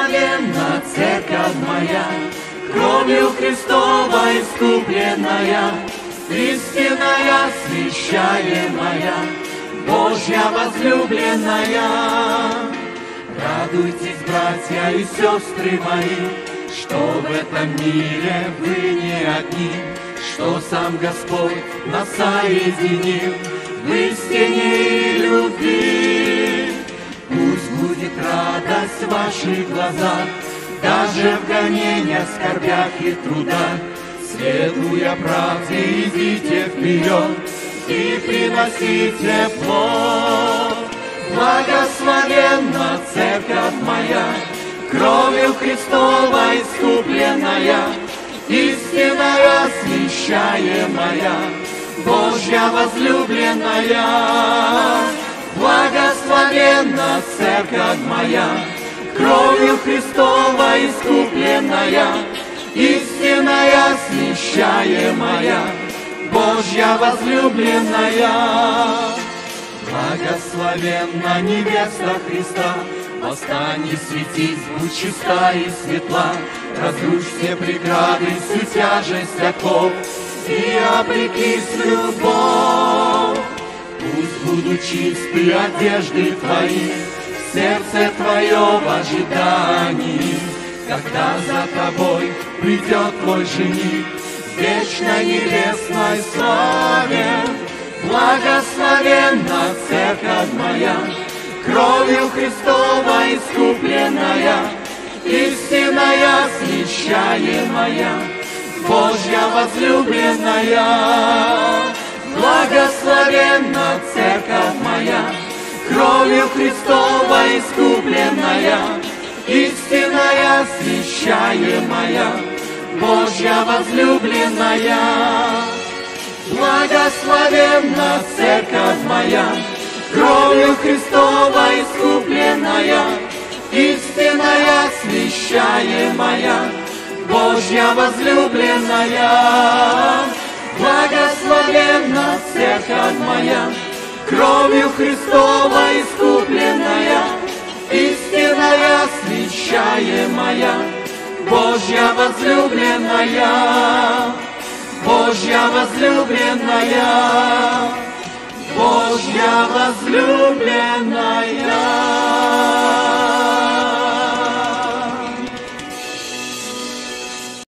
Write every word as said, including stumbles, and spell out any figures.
Благословенна церковь моя, кровью Христовой искупленная, истинная свящаемая, Божья возлюбленная. Радуйтесь, братья и сестры мои, что в этом мире вы не одни, что сам Господь нас соединил в истине и любви. Пусть будет радость в ваших глазах, даже в гонениях, скорбях и трудах. Следуя правде, идите вперед и приносите плод. Благословенна церковь моя, кровью Христовой искупленная, истинная свящаемая, Божья возлюбленная. Благословенна церковь моя, кровью Христовой искупленная, истинная свящаемая, Божья возлюбленная. Благословенна невеста Христа, восстань и светись, будь чиста и светла, разрушь все преграды, всю тяжесть оков, и облекись в любовь. Пусть будут чисты одежды твои, сердце твое в ожидании, когда за тобой придет твой жених в вечной небесной славе. Благословенна церковь моя, кровью Христовой искупленная, истинная свящаемая, Божья возлюбленная. Благословенна церковь моя, кровью Христовой искупленная, истинная свящаемая, Божья возлюбленная. Благословенна церковь моя, кровью Христовой искупленная, истинная свящаемая, Божья возлюбленная. Благословенна церковь моя, кровью Христовой искупленная, истинная свящаемая, Божья возлюбленная. Божья возлюбленная, Божья возлюбленная.